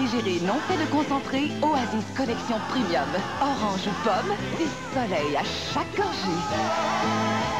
réfrigéré non fait de concentré, Oasis Collection Premium. Orange ou pomme, du soleil à chaque gorgée.